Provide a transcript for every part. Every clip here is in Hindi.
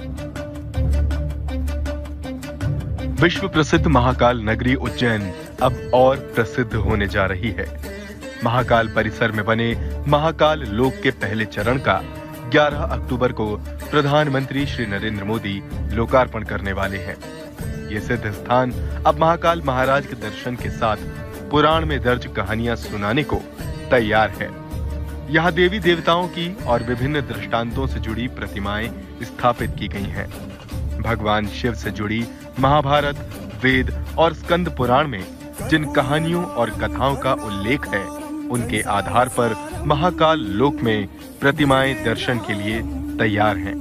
विश्व प्रसिद्ध महाकाल नगरी उज्जैन अब और प्रसिद्ध होने जा रही है। महाकाल परिसर में बने महाकाल लोक के पहले चरण का 11 अक्टूबर को प्रधानमंत्री श्री नरेंद्र मोदी लोकार्पण करने वाले हैं। ये सिद्ध स्थान अब महाकाल महाराज के दर्शन के साथ पुराण में दर्ज कहानियां सुनाने को तैयार है। यहाँ देवी देवताओं की और विभिन्न दृष्टांतों से जुड़ी प्रतिमाएं स्थापित की गई हैं। भगवान शिव से जुड़ी महाभारत, वेद और स्कंद पुराण में जिन कहानियों और कथाओं का उल्लेख है, उनके आधार पर महाकाल लोक में प्रतिमाएं दर्शन के लिए तैयार हैं।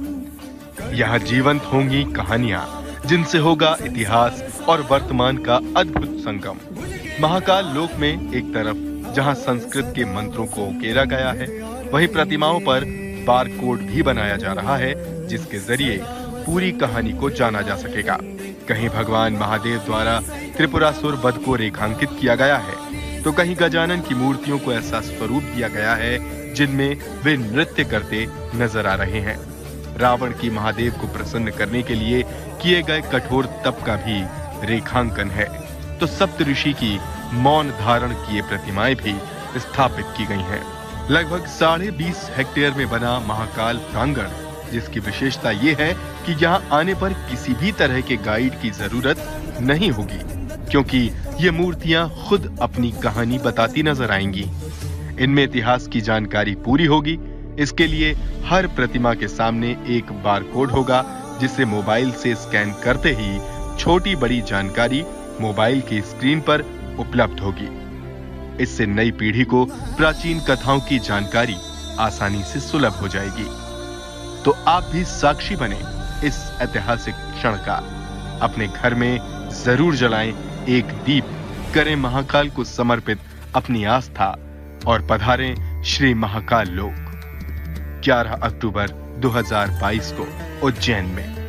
यह जीवंत होंगी कहानियां, जिनसे होगा इतिहास और वर्तमान का अद्भुत संगम। महाकाल लोक में एक तरफ जहां संस्कृत के मंत्रों को उकेरा गया है, वहीं प्रतिमाओं पर बारकोड भी बनाया जा रहा है, जिसके जरिए पूरी कहानी को जाना जा सकेगा। कहीं भगवान महादेव द्वारा त्रिपुरासुर वध को रेखांकित किया गया है, तो कहीं गजानन की मूर्तियों को ऐसा स्वरूप दिया गया है जिनमें वे नृत्य करते नजर आ रहे हैं। रावण की महादेव को प्रसन्न करने के लिए किए गए कठोर तप का भी रेखांकन है। तो सप्तऋषि की मौन धारण किए प्रतिमाएं भी स्थापित की गई हैं। लगभग 20.5 हेक्टेयर में बना महाकाल प्रांगण, जिसकी विशेषता ये है कि यहाँ आने पर किसी भी तरह के गाइड की जरूरत नहीं होगी, क्योंकि ये मूर्तियां खुद अपनी कहानी बताती नजर आएंगी। इनमें इतिहास की जानकारी पूरी होगी। इसके लिए हर प्रतिमा के सामने एक बारकोड होगा, जिसे मोबाइल से स्कैन करते ही छोटी बड़ी जानकारी मोबाइल की स्क्रीन पर उपलब्ध होगी। इससे नई पीढ़ी को प्राचीन कथाओं की जानकारी आसानी से सुलभ हो जाएगी। तो आप भी साक्षी बने इस ऐतिहासिक क्षण का। अपने घर में जरूर जलाएं एक दीप, करें महाकाल को समर्पित अपनी आस्था और पधारें श्री महाकाल लोक। 11 अक्टूबर 2022 को उज्जैन में।